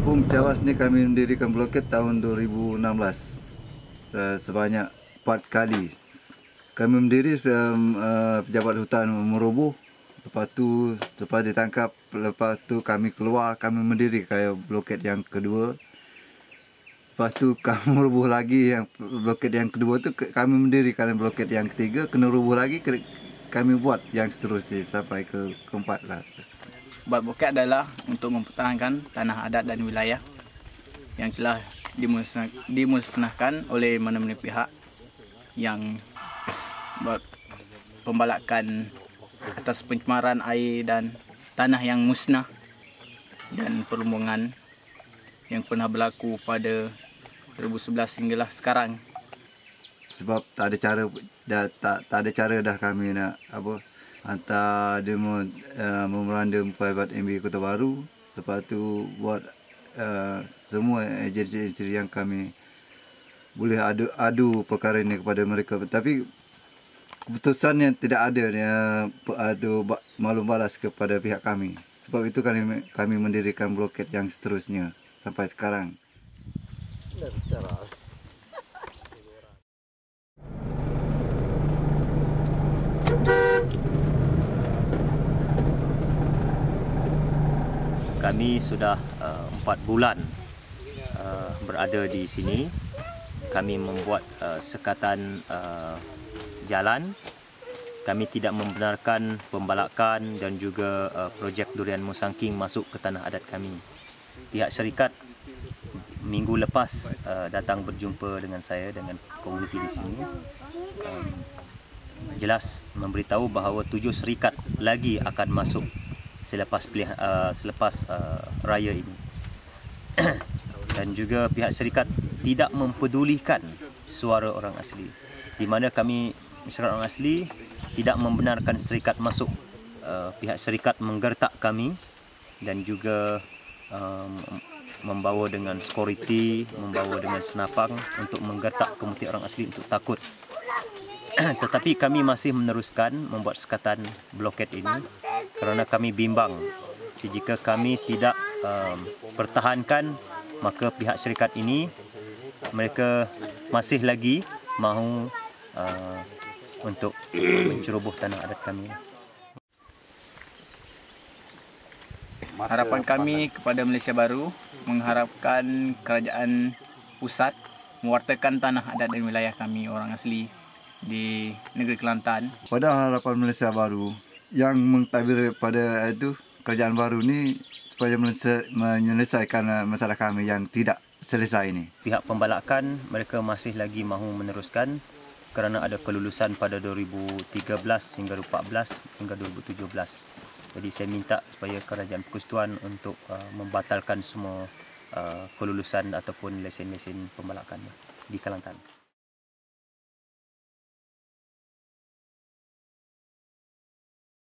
Kampung Cawas ni kami mendirikan bloket tahun 2016 sebanyak 4 kali. Kami mendiri pejabat hutan meroboh, lepas ditangkap, lepas tu kami keluar, kami mendiri kayak bloket yang kedua. Lepas tu kami meroboh lagi, yang bloket yang kedua tu kami mendirikan bloket yang ketiga, kena roboh lagi, kami buat yang seterusnya sampai ke keempat lah. Buat bloket adalah untuk mempertahankan tanah adat dan wilayah yang telah dimusnahkan oleh mana-mana pihak yang buat pembalakan atas pencemaran air dan tanah yang musnah dan perlumbungan yang pernah berlaku pada 2011 hinggalah sekarang. Sebab tak ada cara dah kami nak hantar demo memorandum private MB Kota Baru, lepas tu buat semua agensi yang kami boleh adu perkara ini kepada mereka, tapi keputusan yang tidak ada maklum balas kepada pihak kami. Sebab itu kami mendirikan bloket yang seterusnya sampai sekarang. Kami sudah 4 bulan berada di sini. Kami membuat sekatan jalan. Kami tidak membenarkan pembalakan dan juga projek durian musangking masuk ke tanah adat kami. Pihak syarikat minggu lepas datang berjumpa dengan saya, dengan komuniti di sini. Jelas memberitahu bahawa 7 syarikat lagi akan masuk selepas raya ini. Dan juga pihak syarikat tidak mempedulikan suara orang asli, di mana kami masyarakat orang asli tidak membenarkan syarikat masuk. Pihak syarikat menggertak kami dan juga membawa dengan security, membawa dengan senapang untuk menggertak komuniti orang asli untuk takut. Tetapi kami masih meneruskan membuat sekatan bloket ini kerana kami bimbang jika kami tidak pertahankan, maka pihak syarikat ini mereka masih lagi mahu untuk menceroboh tanah adat kami. Harapan kami kepada Malaysia Baru mengharapkan kerajaan pusat mewartakan tanah adat dan wilayah kami orang asli di negeri Kelantan. Pada harapan Malaysia Baru yang mentadbir pada kerajaan baru ni supaya menyelesaikan masalah kami yang tidak selesai ini. Pihak pembalakan mereka masih lagi mahu meneruskan kerana ada kelulusan pada 2013 hingga 2014 hingga 2017. Jadi saya minta supaya kerajaan persekutuan untuk membatalkan semua kelulusan ataupun lesen-lesen pembalakan di Kelantan.